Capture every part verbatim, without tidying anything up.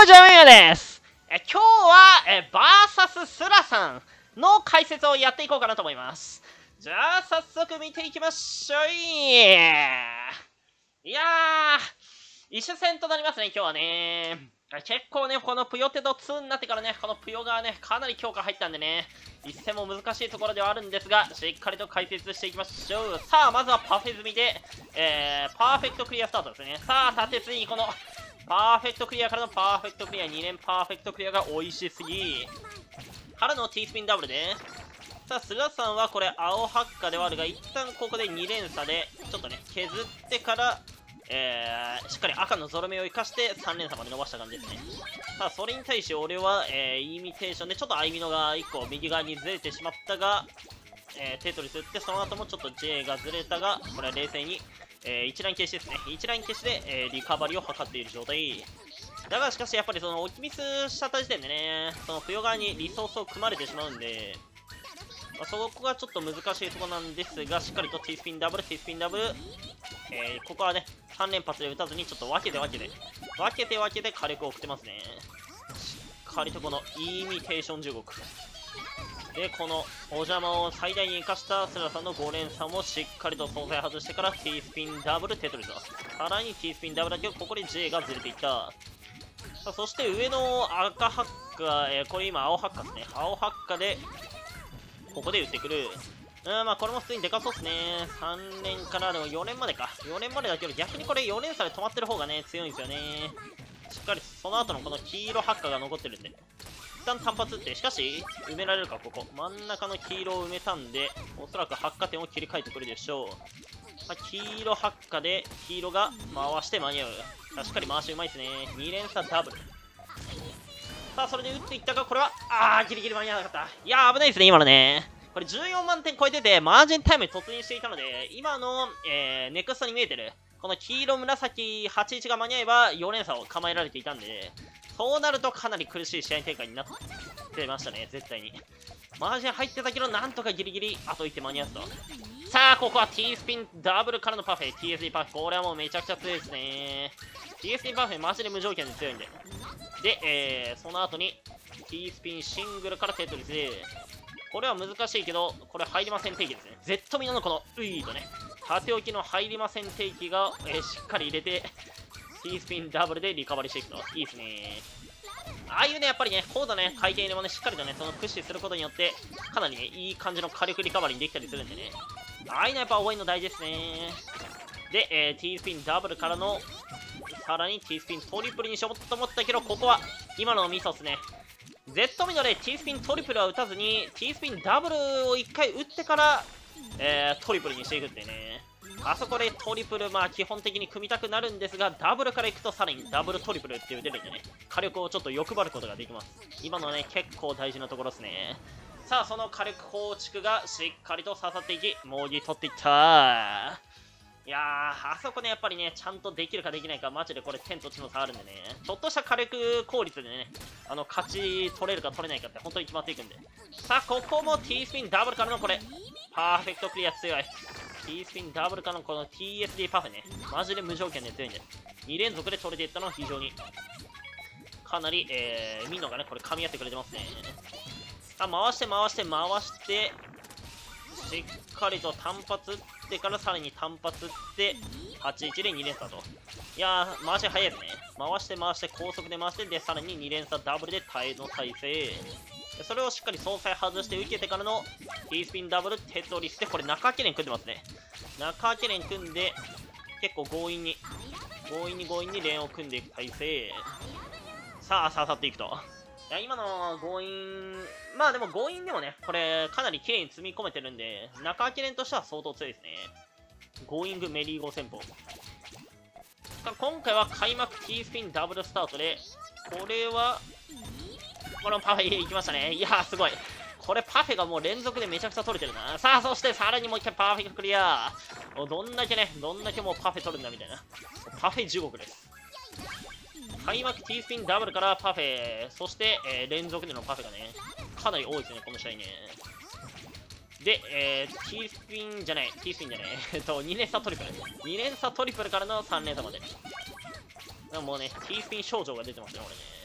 もジャミヤです。え今日はえバーサススラさんの解説をやっていこうかなと思います。じゃあ早速見ていきましょう。いやー、一戦となりますね、今日はね。結構ね、このぷよテドツーになってからね、このぷよがね、かなり強化入ったんでね、一戦も難しいところではあるんですが、しっかりと解説していきましょう。さあ、まずはパフェ済みで、えー、パーフェクトクリアスタートですね。さあ、立てついにこの、パーフェクトクリアからのパーフェクトクリア、に連パーフェクトクリアが美味しすぎ。からの T スピンダブルで、さあ、菅さんはこれ、青ハッカではあるが、一旦ここでに連鎖で、ちょっとね、削ってから、えー、しっかり赤のゾロ目を生かしてさん連鎖まで伸ばした感じですね。さあ、それに対して俺は、えー、イミテーションで、ちょっとアイミノがいっこ右側にずれてしまったが、えー、テトリス打って、その後もちょっと J がずれたが、これは冷静に、えー、一ライン消しですね。一ライン消しで、えー、リカバリーを図っている状態。だがしかし、やっぱりその、置きミスしちゃった時点でね、その、ぷよ側にリソースを組まれてしまうんで、まあ、そこがちょっと難しいところなんですが、しっかりと T スピンダブル、T スピンダブル、えー、ここはね、さん連発で打たずに、ちょっと分けて分けて、分けて分けて火力を送ってますね。しっかりとこのイミテーションじゅうごく。で、このお邪魔を最大に生かしたスラさんのご連鎖もしっかりと総裁外してから T スピンダブルテトリスだ。さらに T スピンダブルだけど、ここで J がずれていった。さあそして上の赤ハッカ、えー、これ今青ハッカですね。青ハッカで、ここで打ってくる。うん、まあこれも普通にでかそうっすね。さん連からでもよ連までか。よ連までだけど逆にこれよ連鎖で止まってる方がね、強いんですよね。しっかりその後のこの黄色ハッカが残ってるんで。一旦単発打って、しかし、埋められるか、ここ。真ん中の黄色を埋めたんで、おそらくハッカ点を切り替えてくるでしょう。まあ、黄色ハッカで、黄色が回して間に合う。しっかり回しうまいですね。に連鎖ダブル。さあ、それで打っていったが、これは、あー、ギリギリ間に合わなかった。いやー、危ないですね、今のね。これじゅうよんまん点超えてて、マージンタイムに突入していたので、今の、えー、ネクストに見えてる、この黄色紫はちいちが間に合えばよ連鎖を構えられていたんで、そうなるとかなり苦しい試合展開になってましたね、絶対に。マージン入ってたけど、なんとかギリギリ、あといって間に合うと。さあ、ここは T スピンダブルからのパフェ、ティーエスディー パフェ。これはもうめちゃくちゃ強いですね。ティーエスディー パフェ、マジで無条件で強いんで。で、えー、その後に T スピンシングルからテトリスで、これは難しいけど、これ入りません定期ですね。Z ミノのこの、ういーとね、縦置きの入りません定期が、えー、しっかり入れて、T スピンダブルでリカバリーしていくと。いいですね。ああいうね、やっぱりね、高度ね、回転入れもね、しっかりとね、その駆使することによって、かなりね、いい感じの火力リカバリーにできたりするんでね。ああいうのやっぱ覚えるの大事ですね。で、えー、T スピンダブルからの、さらに T スピントリプルにしようと思ったけど、ここは、今のミソっすね。Z ミノで T スピントリプルは打たずに、T スピンダブルをいっかい打ってから、えー、トリプルにしていくってね。あそこでトリプル、まあ基本的に組みたくなるんですが、ダブルからいくとさらにダブルトリプルっていう出るんでね、火力をちょっと欲張ることができます。今のはね、結構大事なところですね。さあ、その火力構築がしっかりと刺さっていき、もぎ取っていったー。いやー、あそこね、やっぱりね、ちゃんとできるかできないか、マジでこれ天と地の差あるんでね、ちょっとした火力効率でね、あの、勝ち取れるか取れないかって本当に決まっていくんで。さあ、ここも T スピンダブルからのこれ、パーフェクトクリア強い。T スピンダブルからのこの ティーエスディー パフェね、マジで無条件で強いんで、に連続で取れていったのは非常に、かなり、えー、ミノがね、これ噛み合ってくれてますね。さあ、回して回して回して、しっかりと単発打ってからさらに単発打って、はちいちでに連鎖と。いやー、回し早いですね。回して回して高速で回して、で、さらにに連鎖ダブルで耐えの体勢。それをしっかり総裁外して受けてからの T スピンダブルテトリスで、これ中開け連組んでますね。中開け連組んで、結構強引に、強引に強引に連を組んでいく体勢。さあ、刺さっていくと。いや、今の強引、まあでも強引でもね、これかなり綺麗に積み込めてるんで、中開け連としては相当強いですね。ゴーイングメリーゴー戦法。今回は開幕 T スピンダブルスタートで、これは、このパフェいきましたね。いやー、すごい。これパフェがもう連続でめちゃくちゃ取れてるな。さあ、そしてさらにもう一回パーフェクトクリア。どんだけね、どんだけもうパフェ取るんだみたいな。パフェ地獄です。開幕 T スピンダブルからパフェ、そして、えー、連続でのパフェがね、かなり多いですね、この試合ね。で、えー、T スピンじゃない、T スピンじゃない、えっと、に連鎖トリプル。に連鎖トリプルからのさん連鎖まで。もうね、T スピン症状が出てますね、これね。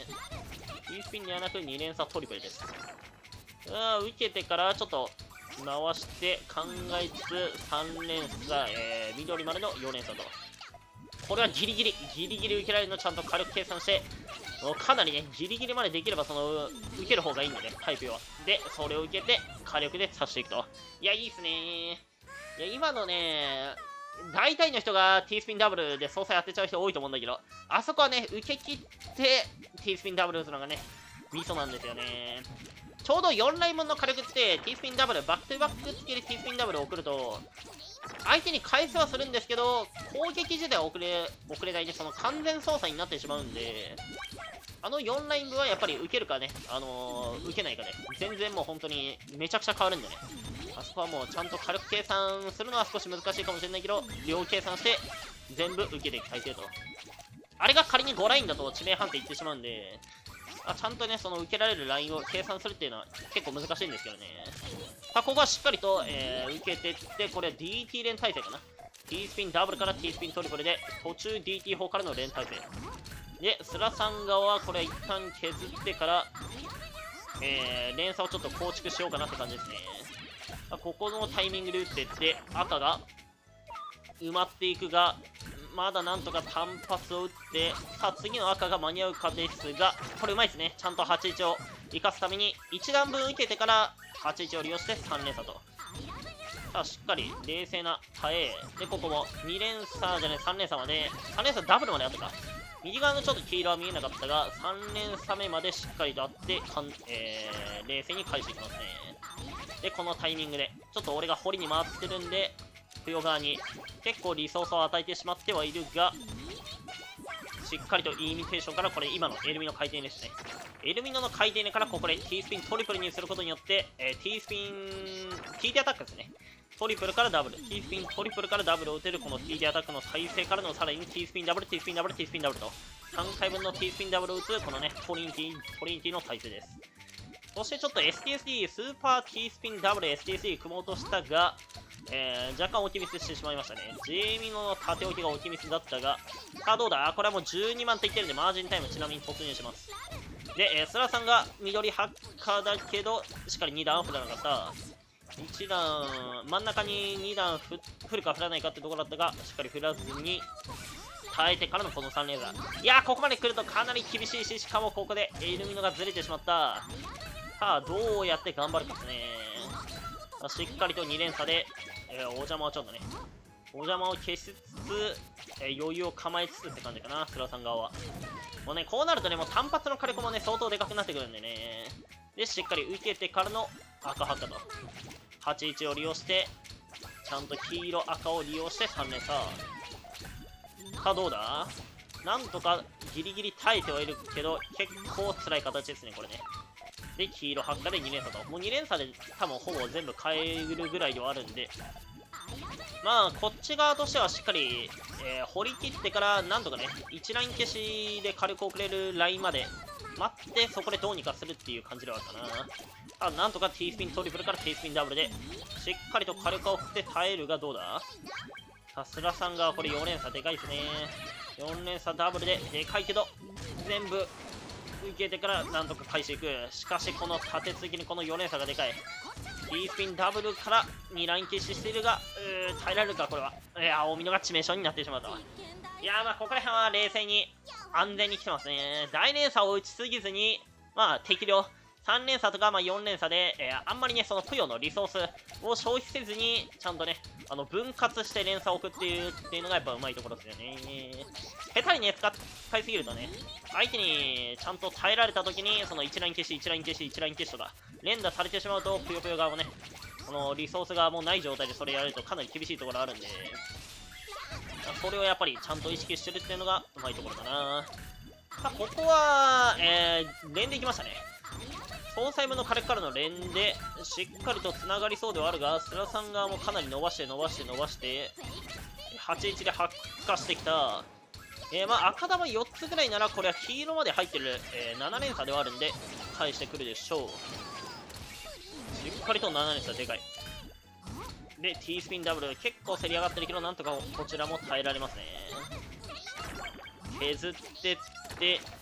T スピンではなくに連鎖トリプルです。あ受けてからちょっと回して考えつつさん連鎖、えー、緑丸のよ連鎖と。これはギリギリ、ギリギリ受けられるのちゃんと火力計算して、もうかなりね、ギリギリまでできればその、受ける方がいいんでね、タイプは。で、それを受けて火力で刺していくと。いや、いいっすねー。いや、今のね、大体の人が T スピンダブルで操作当てちゃう人多いと思うんだけど、あそこはね、受け切って T スピンダブル打つのがね、ミソなんですよね。ちょうどよんライン分の火力って T スピンダブル、バックトゥバック付きで T スピンダブルを送ると、相手に返せはするんですけど、攻撃自体は遅れ、遅れないで、その完全操作になってしまうんで、あのよんライン分はやっぱり受けるかね、あのー、受けないかね、全然もう本当にめちゃくちゃ変わるんでね。あそこはもうちゃんと火力計算するのは少し難しいかもしれないけど、両計算して全部受けていく体制と。あれが仮にごラインだと致命判定いってしまうんで、あちゃんとね、その受けられるラインを計算するっていうのは結構難しいんですけどね。さあ、ここはしっかりと、えー、受けてって、これは ディーティー 連体制かな。T スピンダブルから T スピントリプルで、途中 ディーティー 砲からの連体制。で、スラさん側はこれ一旦削ってから、えー、連鎖をちょっと構築しようかなって感じですね。ここのタイミングで打っていって、赤が埋まっていくが、まだなんとか単発を打って、さあ次の赤が間に合うかですが、これうまいですね。ちゃんとはちいちを生かすために、いち段分受けてからはちいちを利用してさん連鎖と。さあしっかり冷静な耐え。で、ここもに連鎖じゃない、さん連鎖まで、さん連鎖ダブルまであったか。右側のちょっと黄色は見えなかったが、さん連鎖目までしっかりとあって、かんえー、冷静に返していきますね。で、このタイミングで、ちょっと俺が堀に回ってるんで、ぷよ側に結構リソースを与えてしまってはいるが、しっかりとイミテーションからこれ今のエルミの回転ですね。エルミノの回転からここで T スピントリプルにすることによって、えー、T スピン、ティーティー アタックですね。トリプルからダブル、T スピントリプルからダブルを打てるこの ティーティー アタックの再生からのさらに T スピンダブル、T スピンダブル、T スピンダブルとさんかいぶんの T スピンダブルを打つこのね、トリニティ、トリニティの体制です。そしてちょっと エスティーエスディー、スーパー T スピンダブル エスティーエスディー 組もうとしたが、えー、若干置きミスしてしまいましたね。ジェイミノの縦置きが置きミスだったが、さあどうだ、これはもうじゅうにまんと言ってるんで、マージンタイムちなみに突入します。で、えー、スラさんが緑ハッカーだけど、しっかりに段振らなかった。いち段、真ん中にに段ふ振るか振らないかってところだったが、しっかり振らずに、耐えてからのこのさん連鎖。いやー、ここまで来るとかなり厳しいし、しかもここでエルミノがずれてしまった。さあ、どうやって頑張るかですね。しっかりとに連鎖で、えー、お邪魔をちょっとね、お邪魔を消しつつ、えー、余裕を構えつつって感じかな、スラさん側は。もうね、こうなるとね、もう単発の火力もね、相当でかくなってくるんでね。で、しっかり受けてからの赤ハッカと。はちいちを利用して、ちゃんと黄色赤を利用してさん連鎖。さあ、どうだなんとかギリギリ耐えてはいるけど、結構辛い形ですね、これね。で、黄色はっかでに連鎖と。もうに連鎖で多分ほぼ全部変えるぐらいではあるんで、まあ、こっち側としてはしっかり、えー、掘り切ってから、なんとかね、いちライン消しで火力をくれるラインまで待って、そこでどうにかするっていう感じではあったな。あ、なんとか T スピントリプルから T スピンダブルで、しっかりと火力を振って耐えるがどうださすがさんがこれよ連鎖でかいですね。よん連鎖ダブルででかいけど、全部受けてからなんとか返していく。しかしこの立て続けにこのよ連鎖がでかい。T スピンダブルからにライン消ししているが、うー耐えられるかこれは。いやー、大見のが致命傷になってしまったわ。いやー、まあここら辺は冷静に安全に来てますね。大連鎖を打ちすぎずに、まあ適量。さん連鎖とかまあよん連鎖で、えー、あんまりね、そのプヨのリソースを消費せずに、ちゃんとね、あの分割して連鎖を置くっていうっていうのがやっぱうまいところですよね。下手にね、使使いすぎるとね、相手にちゃんと耐えられた時に、そのいちライン消し、いちライン消し、いちライン消しとか、連打されてしまうと、ぷよぷよ側もね、このリソースがもうない状態でそれやるとかなり厳しいところあるんで、それをやっぱりちゃんと意識してるっていうのがうまいところかな。さあ、ここは、えー、連でいきましたね。総裁分の火力からの連でしっかりとつながりそうではあるが、スラさん側もかなり伸ばして伸ばして伸ばしてはちいちで発火してきた。えー、まあ赤玉よっつぐらいならこれは黄色まで入ってる、えー、なな連鎖ではあるんで返してくるでしょう。しっかりとなな連鎖でかい。で T スピンダブル結構競り上がってるけど、なんとかこちらも耐えられますね。削ってって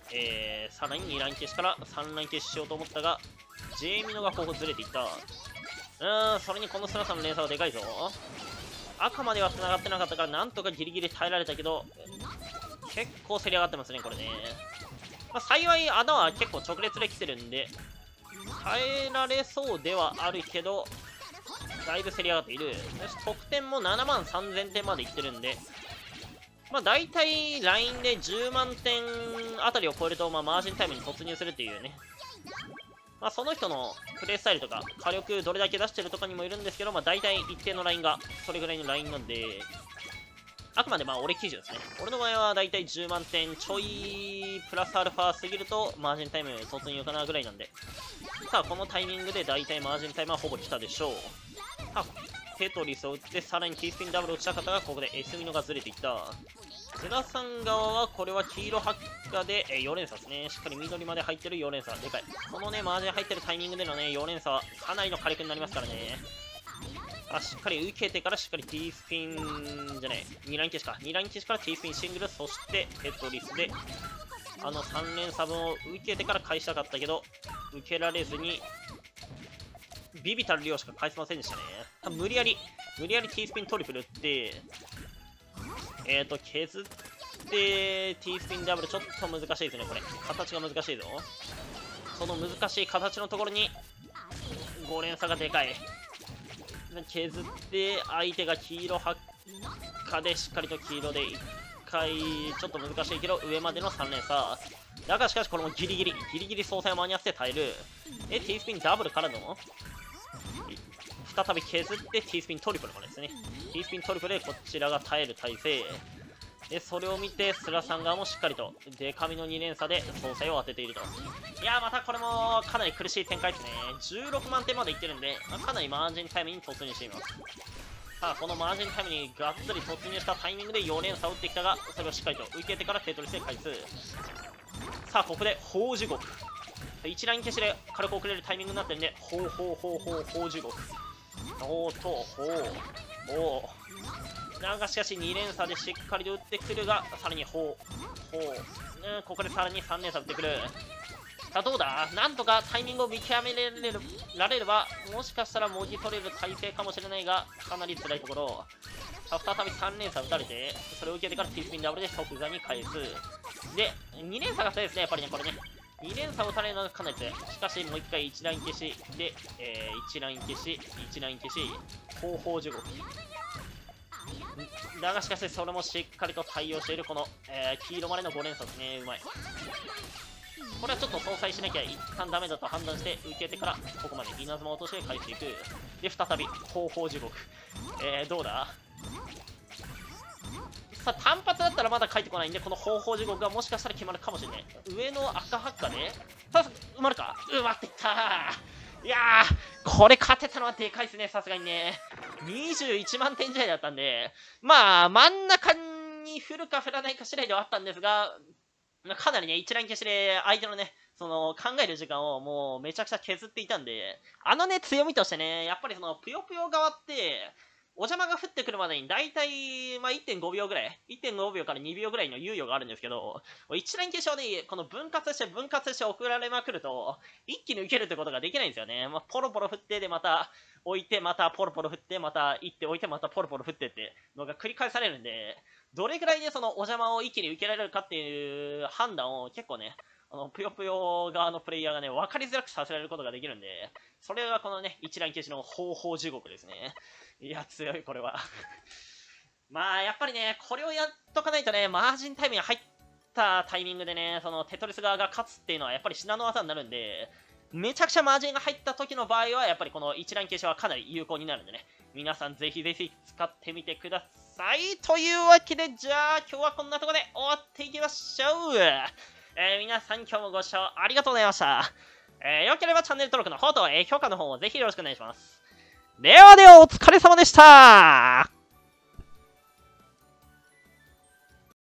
えー、さらににライン消しからさんライン消ししようと思ったが、ジェイミノがここずれていった。うーん、それにこのスラさんの連鎖はでかいぞ。赤までは繋がってなかったからなんとかギリギリ耐えられたけど、結構競り上がってますね、これね。まあ、幸い穴は結構直列で来てるんで、耐えられそうではあるけど、だいぶ競り上がっている。得点もななまんさんぜんてんまでいってるんで、まあ大体ラインでじゅうまんてんあたりを超えると、まあマージンタイムに突入するっていうね。まあその人のプレイスタイルとか、火力どれだけ出してるとかにもいるんですけど、まあ大体一定のラインがそれぐらいのラインなんで、あくまでまあ俺基準ですね。俺の場合は大体じゅうまんてんちょいプラスアルファ過ぎるとマージンタイム突入かなぐらいなんで。さあこのタイミングで大体マージンタイムはほぼ来たでしょう。あ、テトリスを打ってさらに T スピンダブルを打ちた方がここで S ミノがずれていった。セラさん側はこれは黄色発火で、えー、よ連鎖ですね。しっかり緑まで入ってるよ連鎖。でかい。このね、マージン入ってるタイミングでのね、よ連鎖はかなりの火力になりますからね。あ、しっかり受けてからしっかり T スピンじゃねえ、にライン消しか。にライン消しから T スピンシングル、そしてテトリスで、あのさん連鎖分を受けてから返したかったけど、受けられずに、ビビたる量しか返せませんでしたね。無理やり、無理やり T スピントリプル打って、えーと、削って T スピンダブルちょっと難しいですね、これ。形が難しいぞ。その難しい形のところに、ご連鎖がでかい。削って相手が黄色発火でしっかりと黄色でいっかいちょっと難しいけど上までのさん連鎖だがしかしこれもギリギリギリギリ総裁を間に合わせて耐える。え T スピンダブルからの再び削って T スピントリプルからですね。 T スピントリプルでこちらが耐える体勢で、それを見てスラさん側もしっかりとデカミのに連鎖で総裁を当てていると。いやーまたこれもかなり苦しい展開ですね。じゅうろくまんてんまでいってるんで、まあ、かなりマージンタイムに突入しています。さあこのマージンタイムにがっつり突入したタイミングでよ連鎖を打ってきたが、それをしっかりと受けてからテトリスで返す。さあここで宝珠獄いちライン消しで軽く遅れるタイミングになってるんで、ほうほうほうほう宝珠獄おーとほうおーなんかしかしに連鎖でしっかりと打ってくるが、さらにほうほう、うん、ここでさらにさん連鎖打ってくる。さあどうだ、なんとかタイミングを見極められるられればもしかしたらもぎ取れる体勢かもしれないが、かなり辛いところ。さあ再びさん連鎖打たれて、それを受けてから T スピンダブルで即座に返す。でに連鎖が強いですね、やっぱりねこれね。に連鎖を打たれるのがかなり強い。しかしもういっかいいちライン消しで、えー、いちライン消しいちライン消し後方じゅうごだがしかしそれもしっかりと対応しているこの、えー、黄色までのご連鎖ですね。うまい。これはちょっと相殺しなきゃ一旦ダメだと判断して受けてからここまで稲妻落として返していく。で再び後方地獄、えー、どうださあ単発だったらまだ返ってこないんで、この方法地獄がもしかしたら決まるかもしれない。上の赤ハッカでさあ埋まるか、埋まっていったー。いやーこれ勝てたのはでかいですね、さすがにね。にじゅういちまんてん試合だったんで、まあ真ん中に振るか振らないか次第ではあったんですが、かなりね、一ライン消しで相手のね、その考える時間をもうめちゃくちゃ削っていたんで、あのね、強みとしてね、やっぱりそのぷよぷよ側って、お邪魔が降ってくるまでに大体、まあ、いってんごびょうぐらい、いってんごびょうからにびょうぐらいの猶予があるんですけど、一ライン消しをね、この分割して分割して送られまくると、一気に受けるってことができないんですよね。まあ、ポロポロ振ってでまた置いて、またポロポロ振って、また行って置いて、またポロポロ振ってってのが繰り返されるんで、どれぐらいでそのお邪魔を一気に受けられるかっていう判断を結構ね、あのぷよぷよ側のプレイヤーがね、分かりづらくさせられることができるんで、それがこのね、一ライン消しの方法地獄ですね。いや、強い、これは。まあ、やっぱりね、これをやっとかないとね、マージンタイムに入ったタイミングでね、そのテトリス側が勝つっていうのはやっぱり至難の技になるんで、めちゃくちゃマージンが入った時の場合は、やっぱりこの一ライン消しはかなり有効になるんでね、皆さんぜひぜひ使ってみてください。というわけで、じゃあ今日はこんなところで終わっていきましょう。えー、皆さん今日もご視聴ありがとうございました。えー、よければチャンネル登録の方と、えー、評価の方もぜひよろしくお願いします。ではではお疲れ様でした。